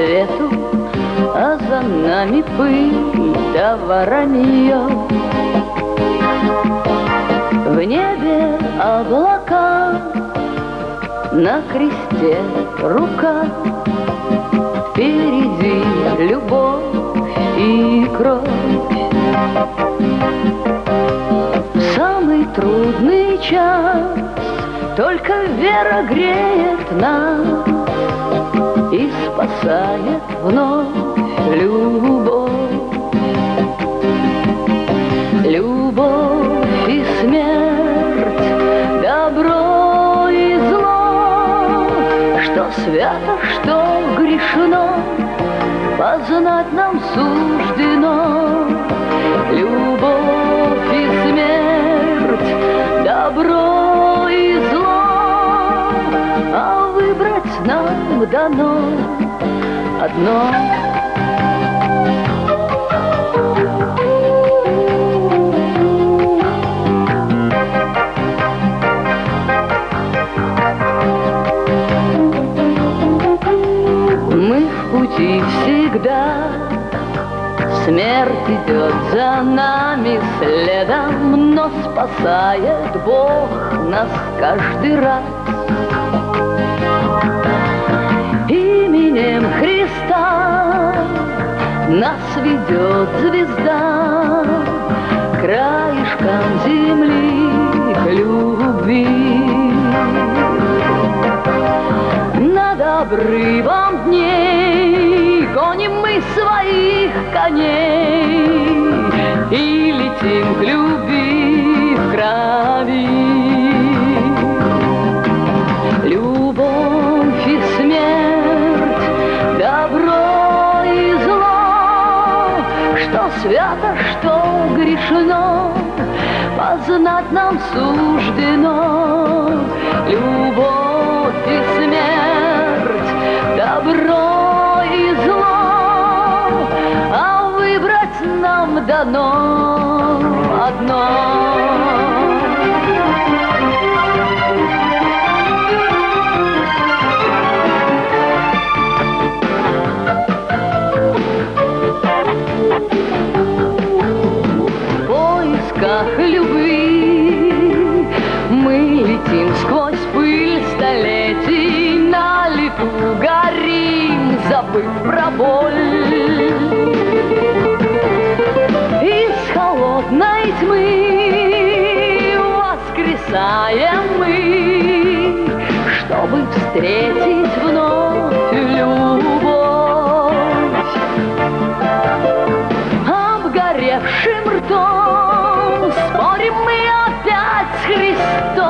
свету, а за нами пыль да воронье. В небе облака, на кресте рука, впереди любовь и кровь. В самый трудный час только вера греет нас и спасает вновь любовь. Любовь и смерть, добро и зло, что свято, что грешно, познать нам суждено. Любовь и смерть, добро и зло, а выбрать нам дано одно. Мы в пути всегда, смерть идет за нами следом, но спасает Бог нас каждый раз. Именем Христа нас ведет звезда краешком земли к любви. Над обрывом дней гоним мы своих коней и летим к любви в крови. Любовь и смерть, добро и зло, что свято, что грешно, познать нам суждено. Любовь и смерть, добро и зло, а выбрать нам дано одно. В поисках любви мы летим сквозь пыль столетий, на лету горим, забыв про боль. Из холодной тьмы воскресаем мы, чтобы встретить вновь любовь. Обгоревшим ртом спорим мы опять с Христом.